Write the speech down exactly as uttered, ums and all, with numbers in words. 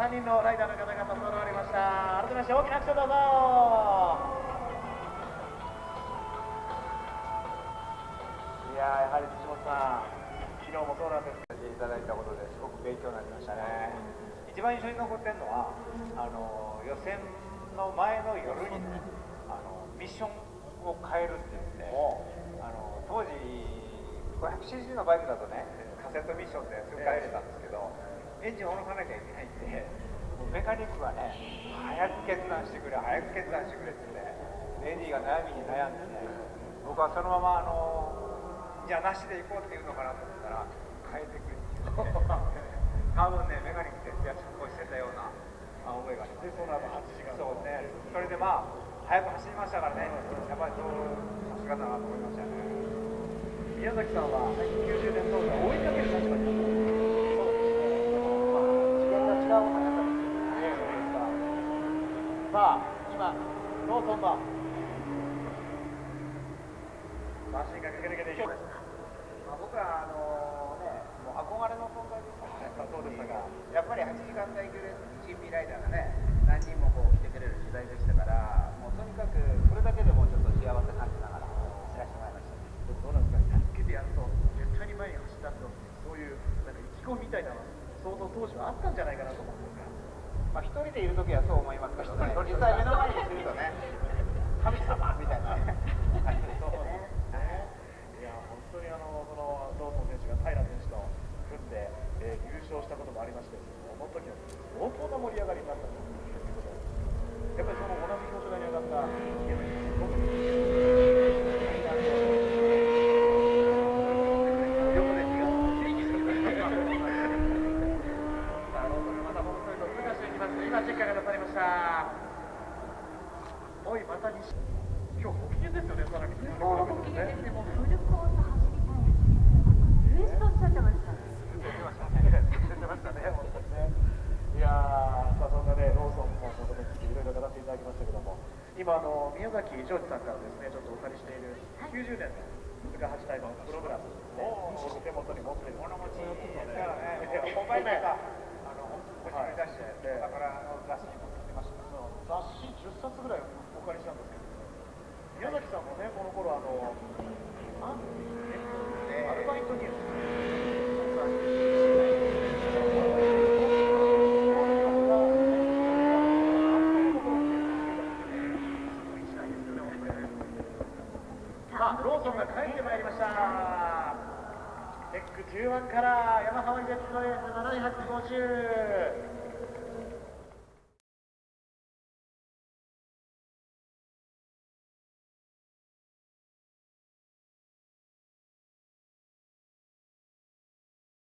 さんにんのライダーの方が揃われました。改めまして大きな拍手をどうぞ。いやー、やはり土本さん、昨日もそうなんですけどいただいたことですごく勉強になりましたね。一番印象に残ってるのはあの予選の前の夜にね、あのミッションを変えるって言って、あの当時 ごひゃくシーシー のバイクだとね、カセットミッションですぐ変えれたんですけど、エンジンを下ろさなきゃいけないんで、もうメカニックがね、早く決断してくれ、早く決断してくれって言って、エディが悩みに悩んでね、僕はそのままあのじゃあなしで行こうっていうのかなと思ったら、変えてくれって言って、多分ね、メカニック徹夜出航してたような覚えがあります。で、その後はちじかん。そうね、それでまあ、早く走りましたからね、やっぱりそうさすがだなと思いましたね。宮崎さんはきゅうじゅうねん当時は追いかける立場になったんです。そうですね、まあ、次元が違う速さですね。さあ、今、ローソンのマシンが駆け抜けていきました。まあ、僕はあのね、もう憧れの存在ですから、やっぱそうでしたが、やっぱりはちじかん耐久レースに ジーピー ライダーがね、何人もこう来てくれる時代でしたから、もうとにかくそれだけでもちょっと幸せ感じながら走らせてもらいました。でもどうなんですか、助けてやると絶対に前に走ったと、そういうなんか意気込みみたいなのは相当当時はあったんじゃないかなと思うんですが、まあ一人でいる時はそう思いますけどね、実際目の前にするとね、神様みたいなね感じですよね。いや本当にあのそのローソン選手が平選手と組んで、えー、優勝したこともありまして、その時は相当な盛り上がりになったということで、やっぱりその同じ表彰台に上がったゲームにすごく横で気が刺激する。さあローソンがまた戻って通過していきます。今チェッカーが出されました。おいまた西。今日ご機嫌ですよね、さらに。 もうご機嫌ですね、もうフルコース走りたい。ずっとおっしゃってました。 ずっと言ってましたね。言ってましたね、本当にね。いやー、さあそんなね、ローソンも求めていろいろ語っていただきましたけども、今あの宮崎ジョージさんからですね、ちょっとお借りしているきゅうじゅうねんの鈴鹿八大のプログラムですね。僕手元に持ってる物持ちですからね。本番前かあのこちらに出して、だからあの雑誌に持ってきました。雑誌じゅっさつぐらいお借りしたんですけど。宮崎さんもね、この頃あのアンね、アルバイトニュースさあ、ローソンが帰ってまいりました。テックじゅういちからヤマハワイ ゼットエースななひゃくごじゅう